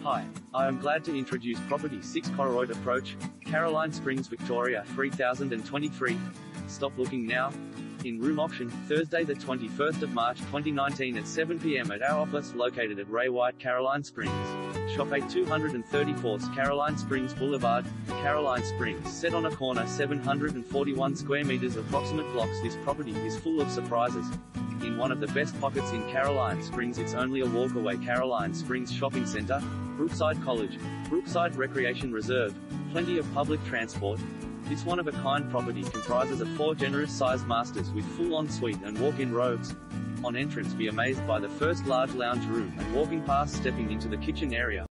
Hi, I am glad to introduce Property 6 Koroit Approach, Caroline Springs, Victoria 3023. Stop looking now. In room auction, Thursday the 21st of March 2019 at 7 p.m. at our office located at Ray White, Caroline Springs. Shop 234 Caroline Springs Boulevard, Caroline Springs. Set on a corner, 741 square meters approximate blocks. This property is full of surprises. In one of the best pockets in Caroline Springs, it's only a walk away. Caroline Springs Shopping Center, Brookside College, Brookside Recreation Reserve, plenty of public transport. This one-of-a-kind property comprises of 4 generous-sized masters with full ensuite and walk-in robes. On entrance, be amazed by the first large lounge room, and walking past stepping into the kitchen area.